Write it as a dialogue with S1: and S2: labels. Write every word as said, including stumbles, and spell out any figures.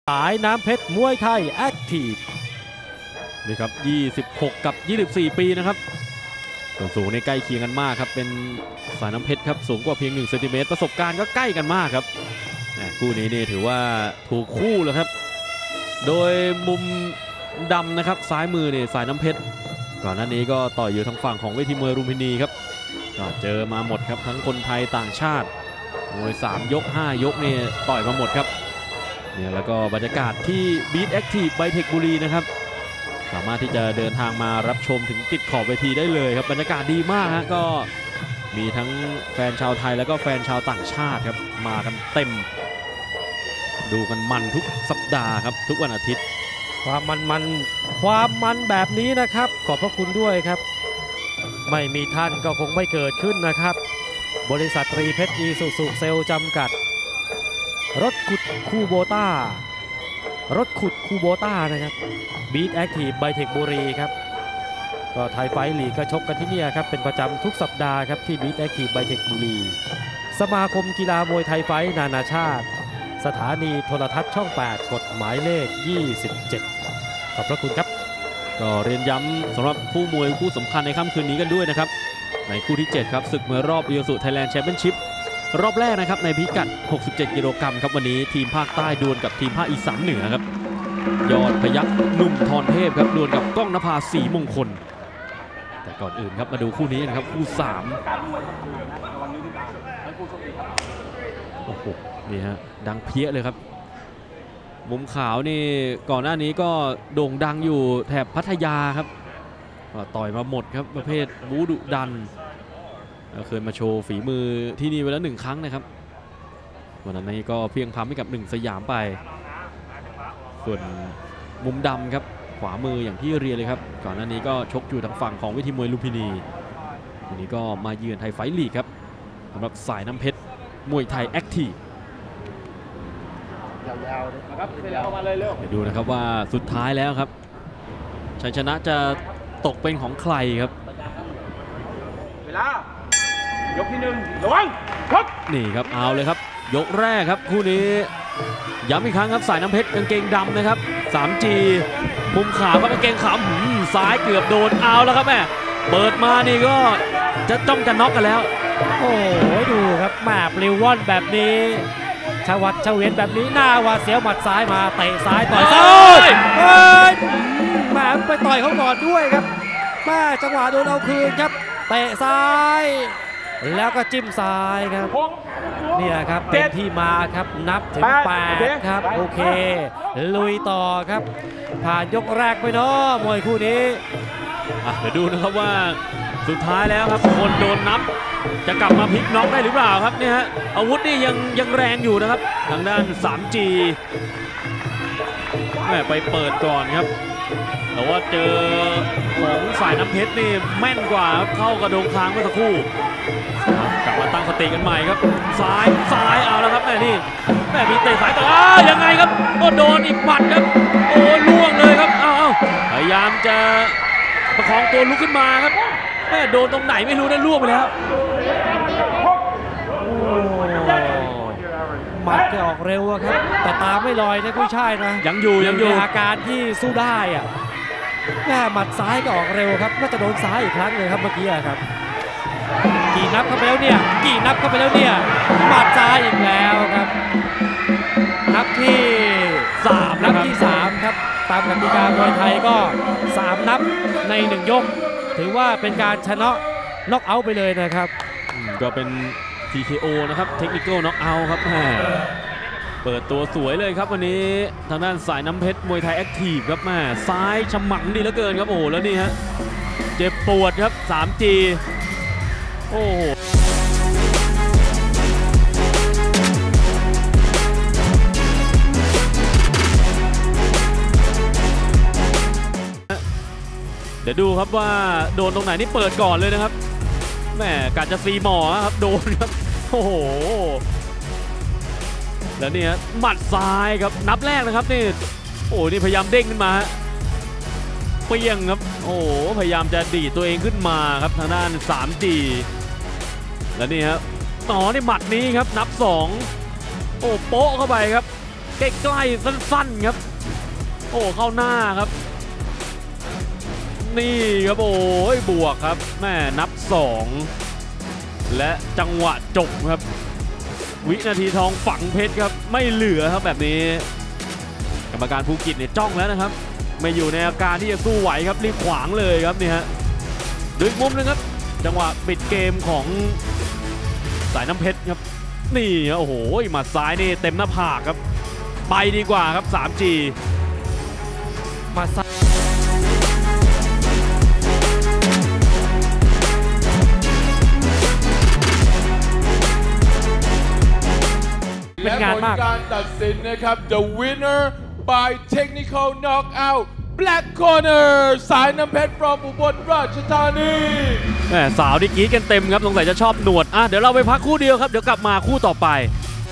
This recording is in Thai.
S1: สายน้ำเพชรมวยไทยแอคทีฟนี่ครับยี่สิบหกกับยี่สิบสี่ปีนะครับส่วนสูงในใกล้เคียงกันมากครับเป็นสายน้ำเพชรครับสูงกว่าเพียงหนึ่งเซนติเมตรประสบการณ์ก็ใกล้กันมากครับคู่นี้นี่ถือว่าถูกคู่แล้วครับโดยมุมดำนะครับซ้ายมือนี่สายน้ำเพชรก่อนหน้านี้ก็ต่อยอยู่ทางฝั่งของเวทีมวยลุมพินีครับก็เจอมาหมดครับทั้งคนไทยต่างชาติมวยสามยกห้ายกนี่ต่อยมาหมดครับเนี่ยแล้วก็บรรยากาศที่บีทแอคทีฟไบเทคบุรีนะครับสามารถที่จะเดินทางมารับชมถึงติดขอบเวทีได้เลยครับบรรยากาศดีมากฮะก็มีทั้งแฟนชาวไทยแล้วก็แฟนชาวต่างชาติครับมากันเต็มดูกันมันทุกสัปดาห์ครับทุกวันอาทิตย์ความมันมันความมันแบบนี้นะครับขอบพระคุณด้วยครับไม่มีท่านก็คงไม่เกิดขึ้นนะครับบริษัทตรีเพชรอีซูซูเซลจำกัดรถขุดคูโบต้ารถขุดคูโบต้านะครับบีทแอคทีฟไบเทคบุรีครับก็ไทยไฟท์ลีกก็ชกกันที่นี่ครับเป็นประจำทุกสัปดาห์ครับที่บีทแอคทีฟไบเทคบุรีสมาคมกีฬามวยไทยไฟท์นานาชาติสถานีโทรทัศน์ช่องแปดกฎหมายเลขยี่สิบเจ็ดขอบพระคุณครับก็เรียนย้ำสำหรับคู่มวยคู่สำคัญในค่ำคืนนี้กันด้วยนะครับในคู่ที่เจ็ดครับศึกมวยรอบอีซูซูไทยแลนด์แชมเปี้ยนชิพรอบแรกนะครับในพิกัดหกสิบเจ็ดกิโลกรัมครับวันนี้ทีมภาคใต้ดวลกับทีมภาคอีสานเหนือครับยอดพยัคฆ์หนุ่มทรเทพครับดวลกับก้องนภาศรีมงคลแต่ก่อนอื่นครับมาดูคู่นี้นะครับคู่สามโอ้โหนี่ฮะดังเพี้ยเลยครับมุมขาวนี่ก่อนหน้านี้ก็โด่งดังอยู่แถบพัทยาครับต่อยมาหมดครับประเภทบูดุดันเคยมาโชว์ฝีมือที่นี่ไว้แล้วหนึ่งครั้งนะครับวันนั้นก็เพียงพำให้กับหนึ่งสยามไปส่วนมุมดำครับขวามืออย่างที่เรียนเลยครับก่อนหน้านี้ก็ชกอยู่ทางฝั่งของเวทีมวยลุมพินีวันนี้ก็มาเยือนไทยไฟท์ลีกครับสำหรับสายน้ำเพชรมวยไทยแอคทีฟ
S2: ยาวๆนะครับเวลาออกมาเลยเร็ว
S1: เดี๋ยวดูนะครับว่าสุดท้ายแล้วครับชัยชนะจะตกเป็นของใครครับ
S2: เวลายกที่หนึ่งระวังครับ
S1: นี่ครับเอาเลยครับยกแรกครับคู่นี้ย้ำอีกครั้งครับสายน้ำเพชรกางเกงดำนะครับ ทรี จี มุมขาวก็กางเกงขาวซ้ายเกือบโดนเอาแล้วครับแม่เปิดมานี่ก็จะต้องจะน็อกกันแล้ว
S3: โอ้ยดูครับแม่ปลิวว่อนแบบนี้ชวัดเฉวียนแบบนี้หน้าว่าเสียวหมัดซ้ายมาเตะซ้ายต่อยซ้ายเฮ้ยแม่ไปต่อยเขาก่อนด้วยครับแม่จังหวะโดนเอาคืนครับเตะซ้ายแล้วก็จิ้มซ้ายครับเนี่ยครับเป็นที่มาครับนับถึงแปดครับโอเคลุยต่อครับผ่านยกแรกไปเนาะมวยคู่นี้
S1: เดี๋ยวดูนะครับว่าสุดท้ายแล้วครับคนโดนนับจะกลับมาพลิกน็อกได้หรือเปล่าครับเนี่ยฮะอาวุธนี่ยังยังแรงอยู่นะครับทางด้าน ทรี จี แม่ไปเปิดก่อนครับแต่ว่าเจอของฝ่ายน้ำเพชรนี่แม่นกว่าครับเข้ากระโดงคางเมื่อสักครู่กลับมาตั้งสติกันใหม่ครับซ้ายซ้ายเอาแล้วครับแม่นี่แม่มีเตะสายต่ออ้ายังไงครับก็โดนอีกหมัดครับโอ้ล่วงเลยครับอ้าวพยายามจะประคองตัวลุกขึ้นมาครับแม่โดนตรงไหนไม่รู้นะล่วงไปแล้ว
S3: หมัดจะออกเร็วครับแต่ตาไม่ลอยนะกุ้ยช่ายนะ
S1: ยังอยู่ยังอยู่
S3: อาการที่สู้ได้อะแม่หมัดซ้ายก็ออกเร็วครับน่าจะโดนซ้ายอีกครั้งเลยครับเมื่อกี้ครับกี่นับเข้าไปแล้วเนี่ยกี่นับเข้าไปแล้วเนี่ยหมัดซ้ายอีกแล้วครับนับที่สามนับที่สามครับตามกติกามวยไทยก็สามนับในหนึ่งยกถือว่าเป็นการชนะน็อกเอาท์ไปเลยนะครับ
S1: ก็เป็น ที เค โอ นะครับเทคนิคอลน็อกเอาท์ครับเปิดตัวสวยเลยครับวันนี้ทางด้านสายน้ำเพชรมวยไทยแอคทีฟครับแม่ซ้ายฉมังดีเหลือเกินครับโอ้แล้วนี่ฮะเจ็บปวดครับ ทรี จี โอ้โหเดี๋ยวดูครับว่าโดนตรงไหนนี่เปิดก่อนเลยนะครับแม่กัดจะซีหมอครับโดนครับโอ้โหแล้วนี่ฮะหมัดซ้ายครับนับแรกนะครับนี่โอ้นี่พยายามเด้งขึ้นมาเปี้ยงครับโอ้พยายามจะดีดตัวเองขึ้นมาครับทางด้าน ทรี จี แล้วนี่ครับต่อในหมัดนี้ครับนับสองโอ้โป๊ะเข้าไปครับใกล้ๆสั้นๆครับโอ้เข้าหน้าครับนี่ครับโอ้ยบวกครับแม่นับสองและจังหวะจบครับวินาทีทองฝังเพชรครับไม่เหลือครับแบบนี้กรรมการภูเก็ตเนี่ยจ้องแล้วนะครับไม่อยู่ในอาการที่จะสู้ไหวครับรีบขวางเลยครับนี่ฮะดูอีกมุมนึงครับจังหวะปิดเกมของสายน้ำเพชรครับนี่โอ้โหหมัดซ้ายนี่เต็มหน้าผากครับไปดีกว่าครับ ทรี จี
S3: มาซ้ายเป็นงานมาก
S4: และผลการตัดสินนะครับ the winner by technical knockout black corner สายน้ำเพชร from อุบลราชธานี
S1: แม่สาวที่กรี๊ดกันเต็มครับสงสัยจะชอบหนวดอ่ะเดี๋ยวเราไปพักคู่เดียวครับเดี๋ยวกลับมาคู่ต่อไป